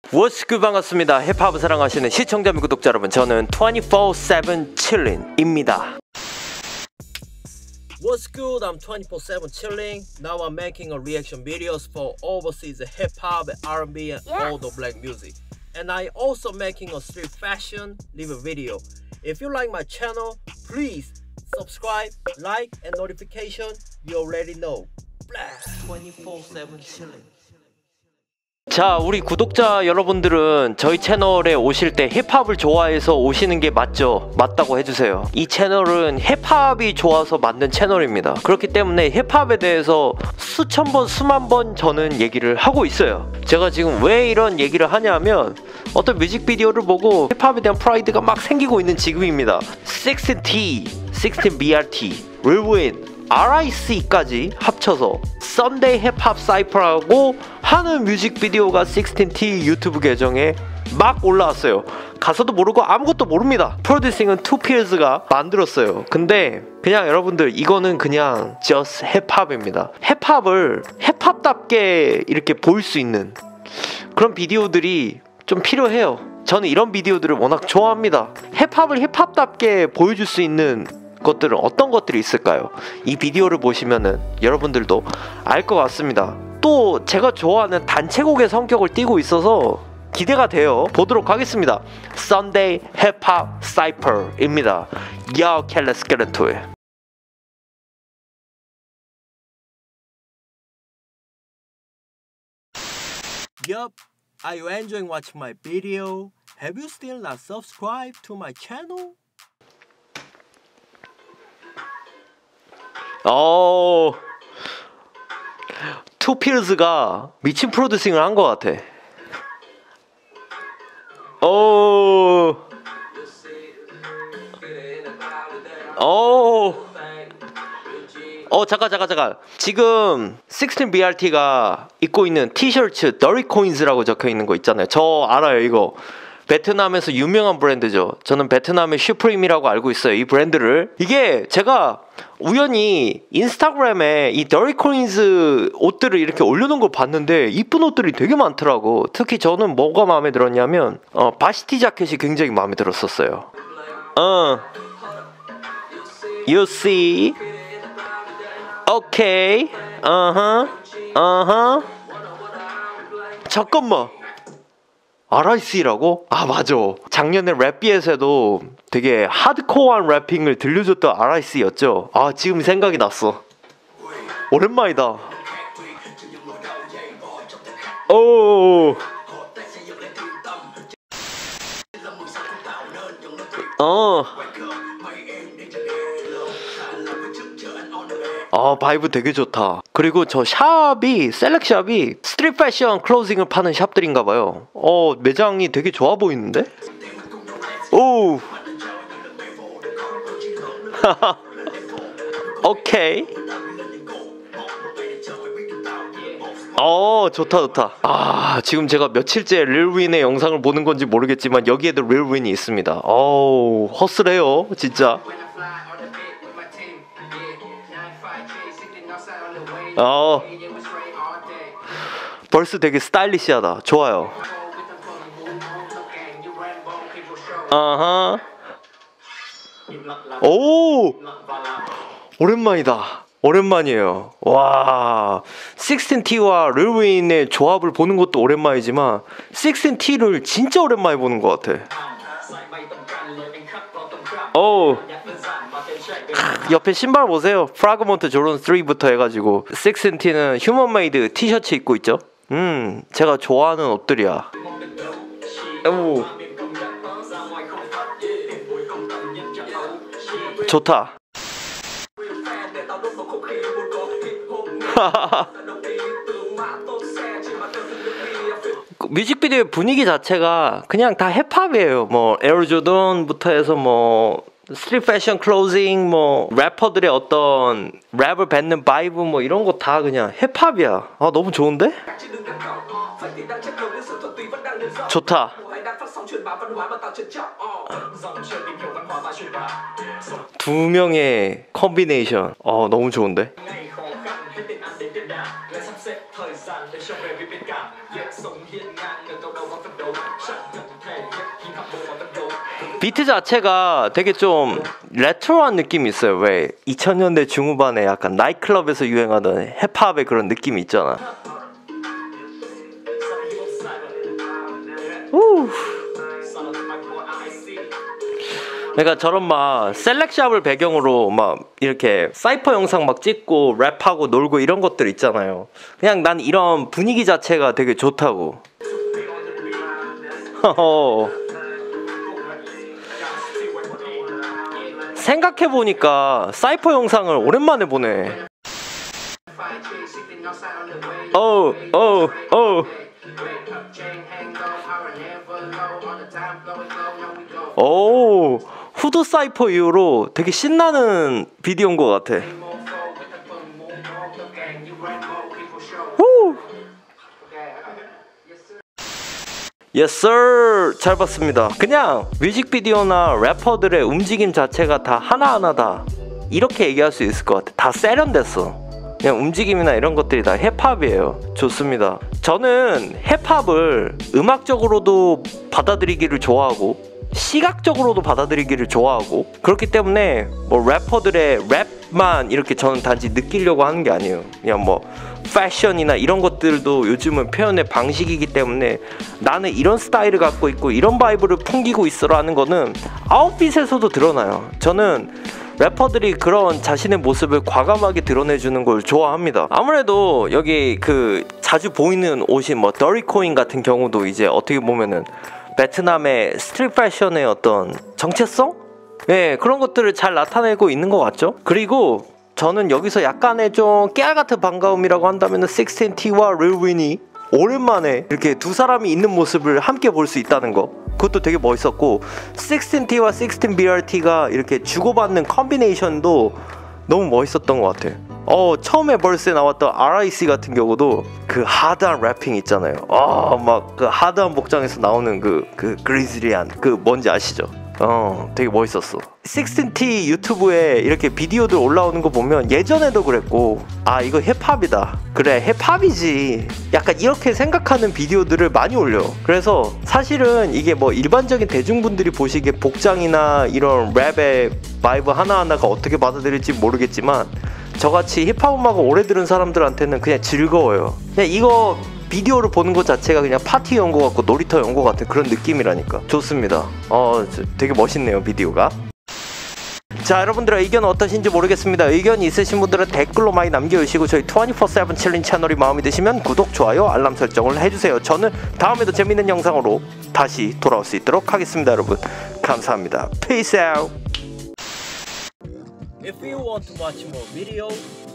What's good, 반갑습니다. 힙합을 사랑하시는 시청자 및 구독자 여러분, 저는 24/7 chilling입니다. What's good? I'm 24/7 chilling. Now I'm making a reaction videos for overseas hip-hop, R&B and all the black music. And I also making a street fashion live video. If you like my channel, please subscribe, like and notification. You already know. 24/7 chilling. 자, 우리 구독자 여러분들은 저희 채널에 오실 때 힙합을 좋아해서 오시는 게 맞죠? 맞다고 해주세요. 이 채널은 힙합이 좋아서 만든 채널입니다. 그렇기 때문에 힙합에 대해서 수천 번, 수만 번 저는 얘기를 하고 있어요. 제가 지금 왜 이런 얘기를 하냐면 어떤 뮤직비디오를 보고 힙합에 대한 프라이드가 막 생기고 있는 지금입니다. 16T, 16BRT, Lil Wayne, RIC까지 합쳐서 썬데이 힙합 사이퍼라고 하는 뮤직비디오가 16T 유튜브 계정에 막 올라왔어요. 가사도 모르고 아무것도 모릅니다. 프로듀싱은 2Pears가 만들었어요. 근데 그냥 여러분들, 이거는 그냥 just 힙합입니다. 힙합을 힙합답게 이렇게 보일 수 있는 그런 비디오들이 좀 필요해요. 저는 이런 비디오들을 워낙 좋아합니다. 힙합을 힙합답게 보여줄 수 있는 것들은 어떤 것들이 있을까요? 이 비디오를 보시면은 여러분들도 알 것 같습니다. 또 제가 좋아하는 단체곡의 성격을 띠고 있어서 기대가 돼요. 보도록 하겠습니다. Sunday Hip Hop Cypher입니다. Yo, okay, let's get into it. Yup, are you enjoying watching my video? Have you still not subscribed to my channel? 오, 2Pears가 미친 프로듀싱을 한 것 같아. 잠깐. 지금 16BRT가 입고 있는 티셔츠 Dirty Coins라고 적혀 있는 거 있잖아요. 저 알아요, 이거. 베트남에서 유명한 브랜드죠. 저는 베트남의 슈프림이라고 알고 있어요, 이 브랜드를. 이게 제가 우연히 인스타그램에 이 Dirty Coins 옷들을 이렇게 올려놓은 걸 봤는데 이쁜 옷들이 되게 많더라고. 특히 저는 뭐가 마음에 들었냐면 바시티 자켓이 굉장히 마음에 들었었어요. You see? Okay. 잠깐만. RIC라고? 아, 맞아. 작년에 랩비에서도 되게 하드코어한 래핑을 들려줬던 RIC였죠. 아, 지금 생각이 났어. 오랜만이다. 바이브 되게 좋다. 그리고 저 샵이, 셀렉샵이 스트릿 패션 클로징을 파는 샵들인가봐요. 매장이 되게 좋아 보이는데? 오. 오케이. 좋다. 아, 지금 제가 며칠째 릴 윈의 영상을 보는 건지 모르겠지만 여기에도 릴 윈이 있습니다. 허슬해요, 진짜. 벌써 되게 스타일리시하다. 좋아요. 오, 오랜만이에요. 와, 16T와 릴 윈의 조합을 보는 것도 오랜만이지만 16T를 진짜 오랜만에 보는 것 같아. 옆에 신발 보세요. 프라그먼트 조던 3부터 해가지고 16T는 휴먼 메이드 티셔츠 입고 있죠. 제가 좋아하는 옷들이야. 좋다. 뮤직비디오의 분위기 자체가 그냥 다 힙합이에요. 뭐 에어 조던부터 해서 뭐 스트릿 패션 클로징, 뭐 래퍼들의 어떤 랩을 뱉는 바이브, 뭐 이런 거 다 그냥 힙합이야. 너무 좋은데? 좋다. 두 명의 콤비네이션 너무 좋은데? 비트 자체가 되게 좀 레트로한 느낌이 있어요. 왜 2000년대 중후반에 약간 나이트클럽에서 유행하던 힙합의 그런 느낌이 있잖아. 우. 그러니까 저런 막 셀렉샵을 배경으로 막 이렇게 사이퍼 영상 막 찍고 랩하고 놀고 이런 것들 있잖아요. 그냥 난 이런 분위기 자체가 되게 좋다고. 생각해보니까 사이퍼 영상을 오랜만에 보네. 오, 후드 사이퍼 이후로 되게 신나는 비디오인 것 같아. Yes sir, 잘 봤습니다. 그냥 뮤직비디오나 래퍼들의 움직임 자체가 다 하나하나 다 이렇게 얘기할 수 있을 것 같아. 다 세련됐어. 그냥 움직임이나 이런 것들이 다 힙합이에요. 좋습니다. 저는 힙합을 음악적으로도 받아들이기를 좋아하고 시각적으로도 받아들이기를 좋아하고, 그렇기 때문에 뭐 래퍼들의 랩만 이렇게 저는 단지 느끼려고 하는 게 아니에요. 그냥 뭐 패션이나 이런 것들도 요즘은 표현의 방식이기 때문에 나는 이런 스타일을 갖고 있고 이런 바이브를 풍기고 있어라는 거는 아웃핏에서도 드러나요. 저는 래퍼들이 그런 자신의 모습을 과감하게 드러내주는 걸 좋아합니다. 아무래도 여기 그 자주 보이는 옷이 뭐 더리코인 같은 경우도 이제 어떻게 보면은 베트남의 스트릿 패션의 어떤 정체성? 네, 그런 것들을 잘 나타내고 있는 것 같죠? 그리고 저는 여기서 약간의 좀 깨알 같은 반가움이라고 한다면 16T와 릴 윈이 오랜만에 이렇게 두 사람이 있는 모습을 함께 볼 수 있다는 거, 그것도 되게 멋있었고, 16T와 16BRT가 이렇게 주고받는 컨비네이션도 너무 멋있었던 것 같아. 처음에 벌스에 나왔던 RIC 같은 경우도 그 하드한 래핑 있잖아요. 막 그 하드한 복장에서 나오는 그 그리즐리한 그 뭔지 아시죠? 되게 멋있었어. 16T 유튜브에 이렇게 비디오들 올라오는 거 보면 예전에도 그랬고, 이거 힙합이다, 그래 힙합이지, 약간 이렇게 생각하는 비디오들을 많이 올려. 그래서 사실은 이게 뭐 일반적인 대중분들이 보시기에 복장이나 이런 랩의 바이브 하나하나가 어떻게 받아들일지 모르겠지만, 저같이 힙합 음악을 오래 들은 사람들한테는 그냥 즐거워요. 그냥 이거 비디오를 보는 것 자체가 그냥 파티 연구 같고 놀이터 연구 같은 그런 느낌이라니까. 좋습니다. 되게 멋있네요, 비디오가. 자, 여러분들의 의견은 어떠신지 모르겠습니다. 의견이 있으신 분들은 댓글로 많이 남겨주시고, 저희 24/7 칠린 채널이 마음에 드시면 구독, 좋아요, 알람 설정을 해주세요. 저는 다음에도 재밌는 영상으로 다시 돌아올 수 있도록 하겠습니다. 여러분 감사합니다. Peace out. If you want to watch more videos,